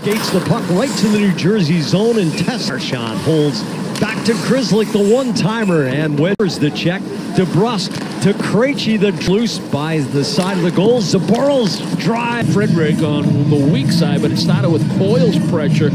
skates the puck right to the New Jersey zone and tests. Marchand holds back to Grzelcyk, the one-timer, and Wedgewood the check. DeBrusque to Krejci, the loose by the side of the goal. Zaborov's drive. Frederick on the weak side, but it started with Coyle's pressure.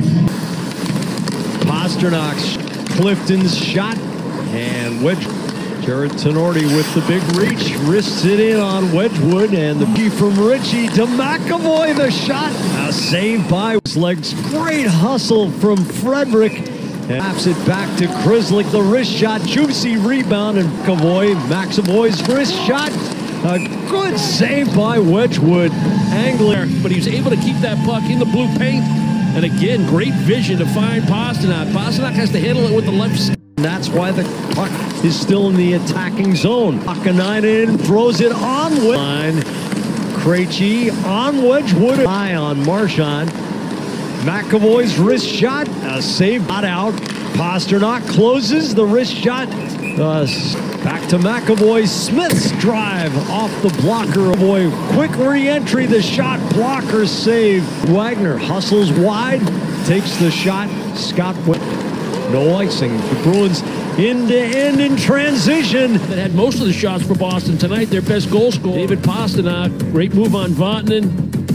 Pasternak, Clifton's shot, and Wedgewood. Jared Tenorti with the big reach, wrists it in on Wedgewood, and the key from Ritchie to McAvoy, the shot. A save by his legs. Great hustle from Frederick. And taps it back to Grzelcyk, the wrist shot, juicy rebound, and McAvoy's wrist shot. A good save by Wedgewood. Angler, but he was able to keep that puck in the blue paint. And again, great vision to find Pasternak. Pasternak has to handle it with the left side. That's why the puck is still in the attacking zone. Hakkinen throws it on line. Krejci on Wedgewood. High on Marchand. McAvoy's wrist shot. A save not out. Pasternak closes the wrist shot. Back to McAvoy. Smith's drive off the blocker. Boy, quick re-entry. The shot blocker save. Wagner hustles wide. Takes the shot. Scott no icing. The Bruins end-to-end in transition. That had most of the shots for Boston tonight. Their best goal scorer, David Pasternak. Great move on Vatanen.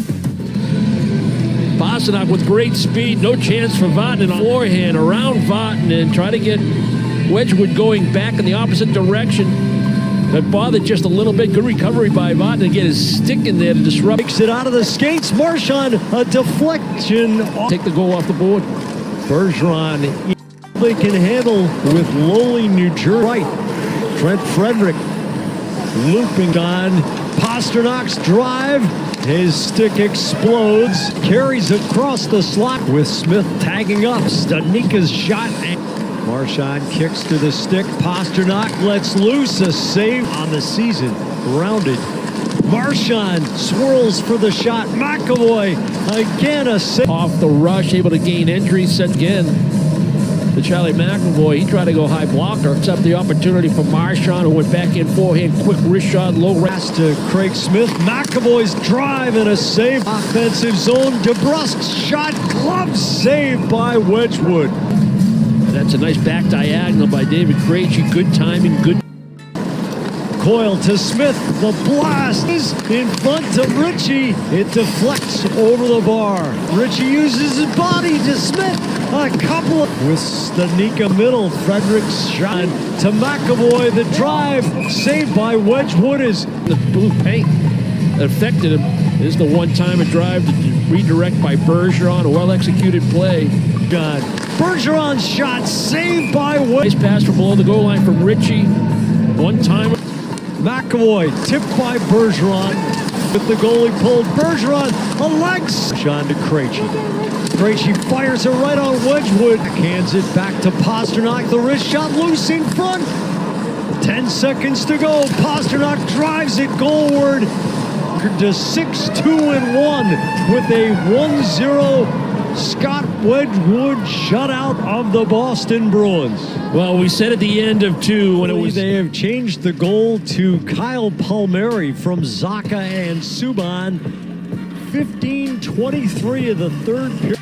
Pasternak with great speed. No chance for Vatanen. Forehand around Vatanen. Try to get Wedgewood going back in the opposite direction. That bothered just a little bit. Good recovery by Vatanen to get his stick in there to disrupt. Takes it out of the skates. Marchand, a deflection. Take the goal off the board. Bergeron. They can handle with lowly New Jersey. Right. Trent Frederick looping on Pasternak's drive. His stick explodes. Carries across the slot with Smith tagging up. Studnicka's shot. Marchand kicks to the stick. Pasternak lets loose. A save on the season. Rounded. Marchand swirls for the shot. McAvoy again a save. Off the rush, able to gain entry. Set again. To Charlie McAvoy, he tried to go high blocker, except the opportunity for Marchand, who went back in forehand, quick wrist shot, low rest to Craig Smith. McAvoy's drive and a save. Offensive zone. DeBrusque's shot, glove save by Wedgewood. That's a nice back diagonal by David Krejci. Good timing, good. Coyle to Smith. The blast is in front to Ritchie. It deflects over the bar. Ritchie uses his body to Smith. A couple of with Studnicka middle. Frederick's shot to McAvoy. The drive saved by Wedgewood is the blue paint that affected him. This is the one-timer drive to redirect by Bergeron. A well-executed play. Bergeron's shot saved by Wedgewood. Nice pass from below the goal line from Ritchie. One-timer. McAvoy tipped by Bergeron with the goalie pulled. Bergeron a legs. Sean to Krejci. Krejci fires it right on Wedgewood. Hands it back to Pasternak. The wrist shot loose in front. 10 seconds to go. Pasternak drives it goalward to 6-2-1 with a 1-0 Scott Wedgewood shutout of the Boston Bruins. Well, we said at the end of two when it was... They have changed the goal to Kyle Palmieri from Zacha and Subban. 15:23 of the third period.